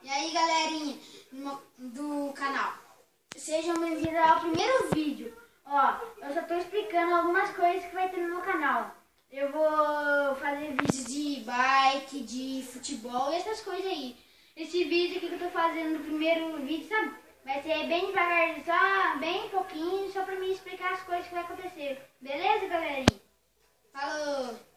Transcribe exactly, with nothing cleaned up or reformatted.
aí, galerinha do canal, sejam bem-vindos ao primeiro vídeo. Ó, eu só tô explicando algumas coisas que vai ter no meu canal. Eu vou fazer vídeos de bike, de futebol e essas coisas aí. Esse vídeo aqui que eu tô fazendo no primeiro vídeo, sabe? Vai ser bem devagar, só bem pouquinho, só pra mim explicar as coisas que vai acontecer. Beleza, galerinha? Falou!